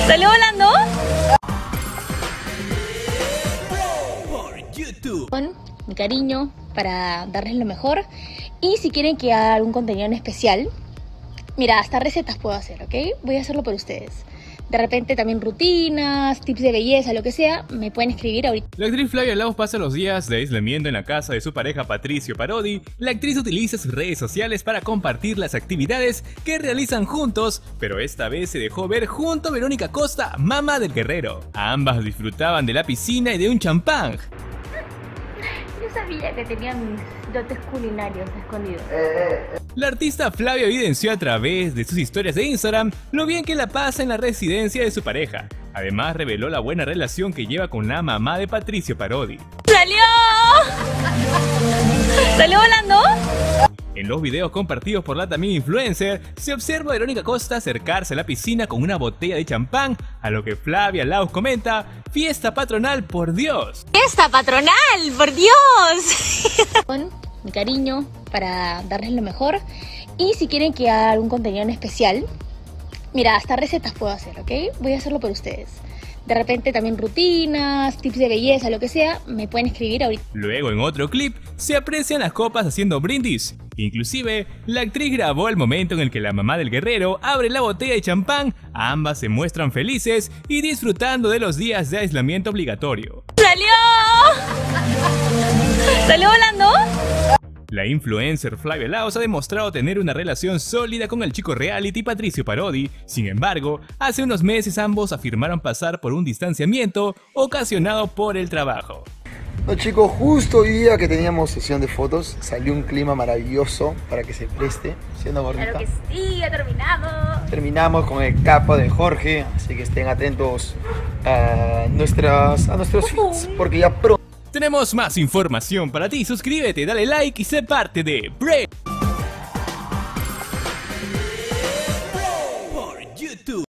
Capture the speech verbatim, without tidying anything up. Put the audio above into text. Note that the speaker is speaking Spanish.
¿Salió volando? Con mi cariño para darles lo mejor. Y si quieren que haga algún contenido en especial, mira, hasta recetas puedo hacer, ¿ok? Voy a hacerlo por ustedes. De repente también rutinas, tips de belleza, lo que sea, me pueden escribir ahorita. La actriz Flavia Laos pasa los días de aislamiento en la casa de su pareja Patricio Parodi. La actriz utiliza sus redes sociales para compartir las actividades que realizan juntos, pero esta vez se dejó ver junto a Verónica Costa, mamá del guerrero. Ambas disfrutaban de la piscina y de un champán. Yo sabía que tenía mis dotes culinarios escondidos. La artista Flavia evidenció a través de sus historias de Instagram lo bien que la pasa en la residencia de su pareja. Además reveló la buena relación que lleva con la mamá de Patricio Parodi. ¡Salió! ¿Salió volando? En los videos compartidos por la también influencer, se observa a Verónica Costa acercarse a la piscina con una botella de champán, a lo que Flavia Laos comenta: fiesta patronal, por Dios. ¡Fiesta patronal, por Dios! Con mi cariño para darles lo mejor. Y si quieren que haga algún contenido en especial, mira, hasta recetas puedo hacer, ¿ok? Voy a hacerlo por ustedes. De repente también rutinas, tips de belleza, lo que sea, me pueden escribir ahorita. Luego en otro clip se aprecian las copas haciendo brindis. Inclusive, la actriz grabó el momento en el que la mamá del guerrero abre la botella de champán. Ambas se muestran felices y disfrutando de los días de aislamiento obligatorio. ¡Salió! ¿Salió volando? La influencer Flavia Laos ha demostrado tener una relación sólida con el chico reality Patricio Parodi. Sin embargo, hace unos meses ambos afirmaron pasar por un distanciamiento ocasionado por el trabajo. No, chicos, justo hoy día que teníamos sesión de fotos, salió un clima maravilloso para que se preste, siendo gordita. Claro que sí, ya terminamos. Terminamos con el capo de Jorge, así que estén atentos a, nuestras, a nuestros feeds, porque ya pronto... Tenemos más información para ti. Suscríbete, dale like y sé parte de Break.